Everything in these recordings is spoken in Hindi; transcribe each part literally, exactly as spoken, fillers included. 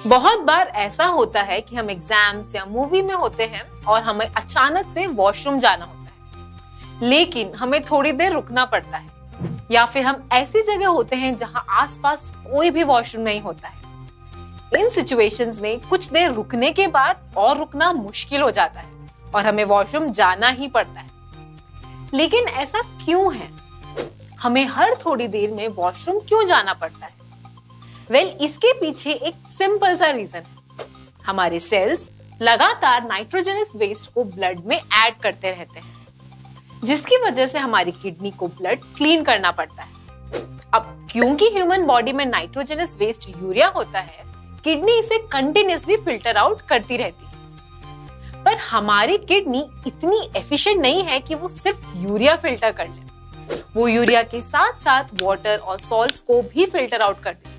बहुत बार ऐसा होता है कि हम एग्जाम्स या मूवी में होते हैं और हमें अचानक से वॉशरूम जाना होता है, लेकिन हमें थोड़ी देर रुकना पड़ता है, या फिर हम ऐसी जगह होते हैं जहां आसपास कोई भी वॉशरूम नहीं होता है। इन सिचुएशंस में कुछ देर रुकने के बाद और रुकना मुश्किल हो जाता है और हमें वॉशरूम जाना ही पड़ता है। लेकिन ऐसा क्यों है? हमें हर थोड़ी देर में वॉशरूम क्यों जाना पड़ता है? वेल well, इसके पीछे एक सिंपल सा रीजन है। हमारे सेल्स लगातार नाइट्रोजनस वेस्ट को ब्लड में ऐड करते रहते हैं, जिसकी वजह से हमारी किडनी को ब्लड क्लीन करना पड़ता है। अब क्योंकि ह्यूमन बॉडी में नाइट्रोजनस वेस्ट यूरिया होता है, किडनी इसे कंटिन्यूअसली फिल्टर आउट करती रहती है। पर हमारी किडनी इतनी एफिशिएंट नहीं है कि वो सिर्फ यूरिया फिल्टर कर ले। वो यूरिया के साथ साथ वाटर और सॉल्ट्स को भी फिल्टर आउट कर देती है।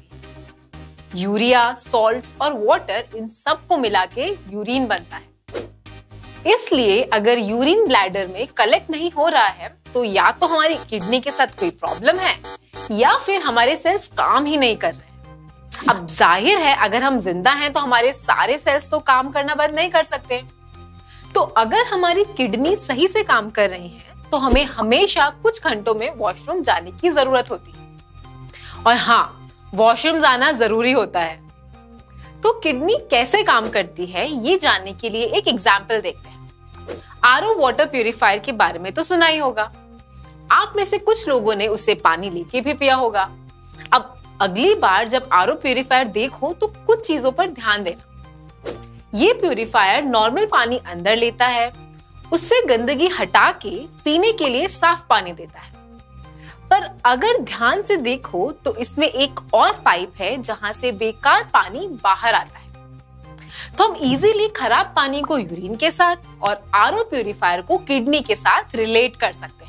यूरिया, सॉल्ट्स और वाटर इन सब को मिला के यूरिन बनता है। इसलिए अगर यूरिन ब्लैडर में कलेक्ट नहीं हो रहा है तो या तो हमारी किडनी के साथ कोई प्रॉब्लम है या फिर हमारे सेल्स काम ही नहीं कर रहे। अब जाहिर है अगर हम जिंदा हैं तो हमारे सारे सेल्स तो काम करना बंद नहीं कर सकते। तो अगर हमारी किडनी सही से काम कर रही है तो हमें हमेशा कुछ घंटों में वॉशरूम जाने की जरूरत होती है। और हाँ, वॉशरूम जाना जरूरी होता है। तो किडनी कैसे काम करती है ये जानने के लिए एक एग्जाम्पल देखते हैं। आरओ वाटर प्यूरिफायर के बारे में तो सुना ही होगा। आप में से कुछ लोगों ने उससे पानी लेके भी पिया होगा। अब अगली बार जब आरओ प्यूरिफायर देखो तो कुछ चीजों पर ध्यान देना। ये प्यूरिफायर नॉर्मल पानी अंदर लेता है, उससे गंदगी हटा के पीने के लिए साफ पानी देता है। पर अगर ध्यान से देखो तो इसमें एक और पाइप है जहां से बेकार पानी बाहर आता है। तो हम इजीली खराब पानी को यूरिन के साथ और आरओ प्यूरिफायर को किडनी के साथ रिलेट कर सकते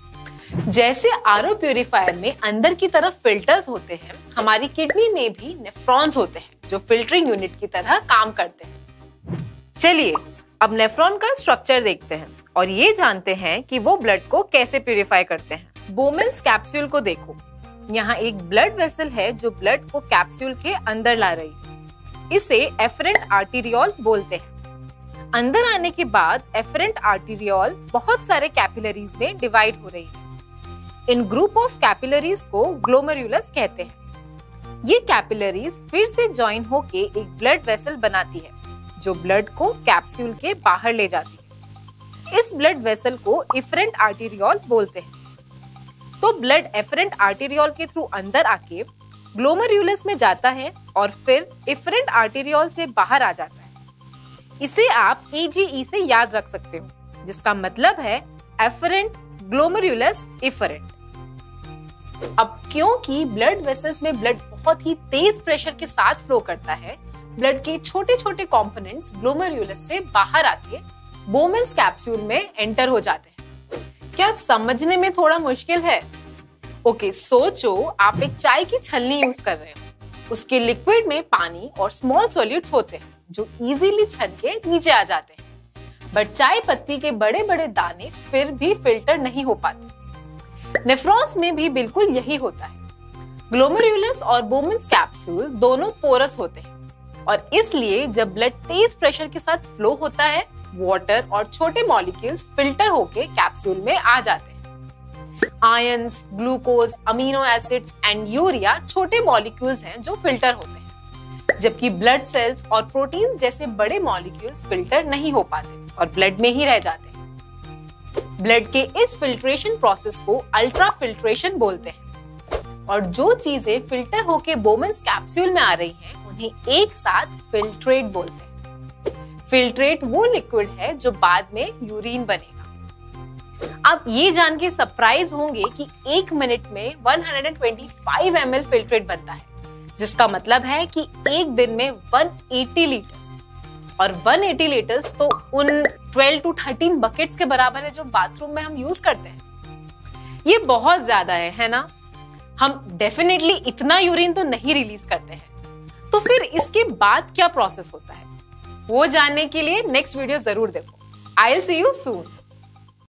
हैं। जैसे आरओ प्यूरिफायर में अंदर की तरफ फिल्टर्स होते हैं, हमारी किडनी में भी नेफ्रॉन्स होते हैं जो फिल्टरिंग यूनिट की तरह काम करते हैं। चलिए अब नेफ्रॉन का स्ट्रक्चर देखते हैं और ये जानते हैं कि वो ब्लड को कैसे प्यूरिफाई करते हैं। बोमेन्स कैप्सूल को देखो। यहाँ एक ब्लड वेसल है जो ब्लड को कैप्सूल के अंदर ला रही है। इसे एफरेंट आर्टेरियोल बोलते हैं। अंदर आने के बाद एफरेंट आर्टेरियोल बहुत सारे कैपिलरीज में डिवाइड हो रही है। इन ग्रुप ऑफ कैपिलरीज को ग्लोमेरुलस कहते हैं। ये कैपिलरीज फिर से ज्वाइन होके एक ब्लड वेसल बनाती है जो ब्लड को कैप्सूल के बाहर ले जाती है। इस ब्लड वेसल को एफरेंट आर्टेरियोल बोलते हैं। तो ब्लड एफरेंट आर्टेरियोल के थ्रू अंदर आके ग्लोमेरुलस में जाता है और फिर एफरेंट आर्टेरियोल से बाहर आ जाता है। इसे आप एजीई से याद रख सकते हो, जिसका मतलब है एफरेंट ग्लोमेरुलस एफरेंट। अब क्योंकि ब्लड वेसल्स में ब्लड बहुत ही तेज प्रेशर के साथ फ्लो करता है, ब्लड के छोटे छोटे कंपोनेंट्स ग्लोमेरुलस से बाहर आके बोमेन्स कैप्सूल में एंटर हो जाते हैं। क्या समझने में थोड़ा मुश्किल है? ओके, सोचो आप एक चाय की छलनी यूज कर रहे हो। उसके लिक्विड में पानी और स्मॉल सॉल्यूट्स होते हैं जो इजीली छन के नीचे आ जाते हैं, बट चाय पत्ती के बड़े बड़े दाने फिर भी फिल्टर नहीं हो पाते। नेफ्रॉन्स में भी बिल्कुल यही होता है। ग्लोमेरुलस और बोमेन्स कैप्सूल दोनों पोरस होते हैं और इसलिए जब ब्लड तेज प्रेशर के साथ फ्लो होता है, वाटर और छोटे मॉलिक्यूल्स फिल्टर होके कैप्सूल में आ जाते हैं। Ions, glucose, amino acids and urea छोटे मॉलिक्यूल्स हैं जो फिल्टर होते हैं, जबकि ब्लड सेल्स और प्रोटीन्स जैसे बड़े मॉलिक्यूल्स फिल्टर नहीं हो पाते और ब्लड में ही रह जाते हैं। ब्लड के इस फिल्ट्रेशन प्रोसेस को अल्ट्रा फिल्ट्रेशन बोलते हैं और जो चीजें फिल्टर होके बोमेन्स कैप्सूल में आ रही हैं, उन्हें एक साथ फिल्ट्रेट बोलते हैं। फिल्ट्रेट वो लिक्विड है जो बाद में यूरिन बनेगा। आप ये जान के सरप्राइज होंगे कि एक मिनट में एक सौ पच्चीस एम एल फिल्ट्रेट बनता है, जिसका मतलब है कि एक दिन में एक सौ अस्सी लीटर। और एक सौ अस्सी लीटर्स तो उन बारह टू तेरह बकेट्स के बराबर है जो बाथरूम में हम यूज करते हैं। ये बहुत ज्यादा है, है ना? हम डेफिनेटली इतना यूरिन तो नहीं रिलीज करते हैं। तो फिर इसके बाद क्या प्रोसेस होता है, वो जानने के लिए नेक्स्ट वीडियो जरूर देखो। I will see you soon.